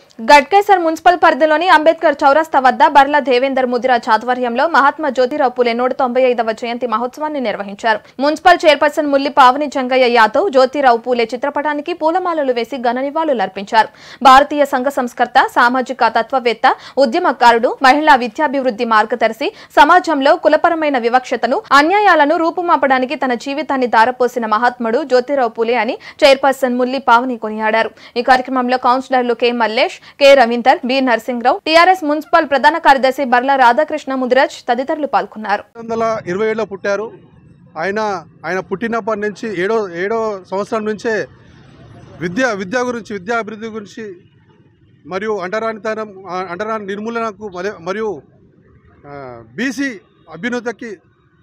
Ghatkesar municipal పరిధిలోని అంబేద్కర్ చౌరస్తా వద్ద బర్ల దేవేందర్ ముదిరాజ్ ఆధ్వర్యంలో మహాత్మా జ్యోతిరావు పూలే 195వ జయంతి మహోత్సవాన్ని నిర్వహించారు. మున్సిపల్ చైర్పర్సన్ ముల్లి పావని జంగయ్య యాదవ్ జ్యోతిరావు పూలే చిత్రపటానికి పూలమాలలు వేసి ఘన నివాళులర్పించారు. భారతీయ సంఘ సంస్కర్త, సామాజిక తత్వవేత్త, ఉద్యమకారుడు, మహిళా విద్యాభివృద్ధి మార్గదర్శి, సమాజంలో కులపరమైన వివక్షతను, అన్యాయాలను రూపుమాపడానికి తన జీవితాన్ని దారపోసిన మహాత్ముడు జ్యోతిరావు పూలే అని చైర్పర్సన్ ముల్లి పావని కొనియాడారు. ఈ కార్యక్రమంలో కౌన్సిలర్లు K Mallesh, K Ravinder, B Narasimharao, TRS municipal ప్రధాన కార్యదర్శి బర్ల రాధాకృష్ణ ముదిరాజ్ తదితరులు పాల్గొన్నారు. 1927లో పుట్టారు. ఆయన పుట్టినప్పటి నుంచి ఏడో సంవత్సరం నుంచే విద్యా గురించి, విద్యా అభివృద్ధి గురించి మరియు అంటరాని నిర్మూలనకు మరియు బీసీ అభ్యున్నతికి,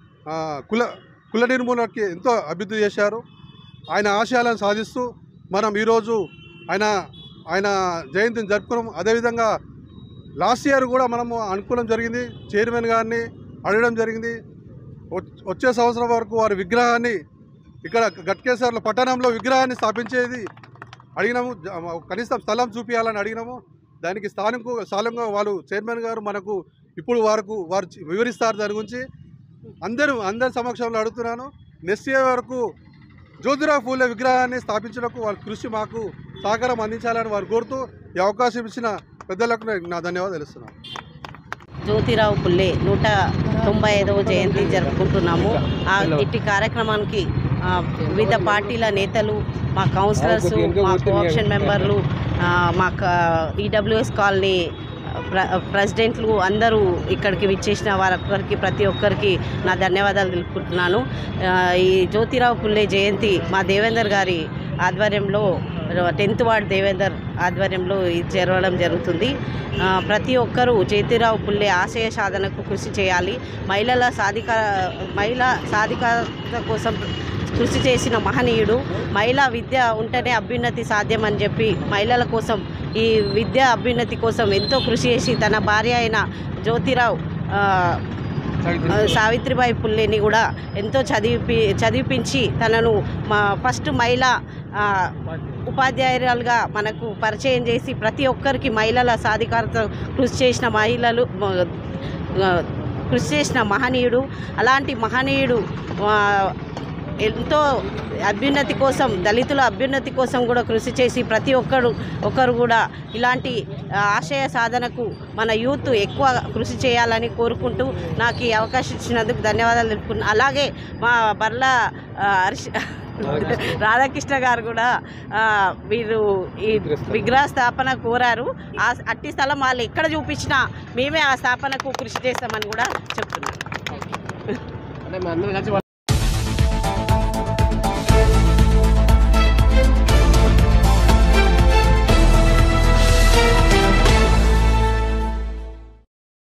కుల నిర్మూలనకి ఎంతో అభివృద్ధి చేశారు. ఆయన ఆశయాలను సాధిస్తూ మనం ఈరోజు ఆయన జయంతిని జరుపుకున్నాం. అదేవిధంగా లాస్ట్ ఇయర్ కూడా మనము అనుకోవడం జరిగింది, చైర్మన్ గారిని అడగడం జరిగింది. వచ్చే సంవత్సరం వరకు వారి విగ్రహాన్ని ఇక్కడ గట్కేసర్లో పట్టణంలో విగ్రహాన్ని స్థాపించేది అడిగినాము. కనీసం స్థలం చూపించాలని అడిగినాము. దానికి స్థానంగా వాళ్ళు చైర్మన్ గారు మనకు ఇప్పుడు వారు వివరిస్తారు. దాని గురించి అందరి సమక్షంలో అడుగుతున్నాను. నెక్స్ట్ ఇయర్ వరకు జ్యోతిరావు పూలే విగ్రహాన్ని స్థాపించడానికి వాళ్ళ కృషి మాకు సహకారం అందించాలని వారు కోరుతూ ఈ అవకాశం ఇచ్చిన పెద్దలకు నా ధన్యవాదాలు తెలుస్తున్నాను. జ్యోతిరావు పుల్లే 195వ జయంతి జరుపుకుంటున్నాము. ఇట్టి కార్యక్రమానికి వివిధ పార్టీల నేతలు, మా కౌన్సిలర్స్, మా కోఆప్షన్ మెంబర్లు, మా ఈడబ్ల్యూఎస్ కాలనీ ప్రెసిడెంట్లు అందరూ ఇక్కడికి విచ్చేసిన వారొక్కరికి, ప్రతి ఒక్కరికి నా ధన్యవాదాలు తెలుపుకుంటున్నాను. ఈ జ్యోతిరావు పుల్లే జయంతి మా దేవేందర్ గారి ఆధ్వర్యంలో 10th వార్డ్ దేవేందర్ ఆధ్వర్యంలో జరగడం జరుగుతుంది. ప్రతి ఒక్కరూ జ్యోతిరావు పుల్లే ఆశయ సాధనకు కృషి చేయాలి. మహిళా సాధికారత కోసం కృషి చేసిన మహనీయుడు. మహిళా విద్య ఉంటేనే అభ్యున్నతి సాధ్యం అని చెప్పి మహిళల కోసం, ఈ విద్యా అభ్యున్నతి కోసం ఎంతో కృషి చేసి తన భార్య అయిన జ్యోతిరావు సావిత్రిబాయి పుల్లేని కూడా ఎంతో చదివిపించి తనను ఫస్ట్ మహిళా ఉపాధ్యాయురాలుగా మనకు పరిచయం చేసి ప్రతి ఒక్కరికి మహిళల సాధికారత కృషి చేసిన మహనీయుడు. అలాంటి మహనీయుడు ఎంతో అభ్యున్నతి కోసం, దళితుల అభ్యున్నతి కోసం కూడా కృషి చేసి ప్రతి ఒక్కరు కూడా ఇలాంటి ఆశయ సాధనకు మన యూత్ ఎక్కువ కృషి చేయాలని కోరుకుంటూ నాకు ఈ అవకాశం ఇచ్చినందుకు ధన్యవాదాలు తెలుపుకుంటున్నాను. అలాగే మా బర్ల రాధాకృష్ణ గారు కూడా వీరు ఈ విగ్రహ స్థాపన కోరారు. అట్టి స్థలం వాళ్ళు ఎక్కడ చూపించినా మేమే ఆ స్థాపనకు కృషి చేస్తామని కూడా చెప్తున్నాం.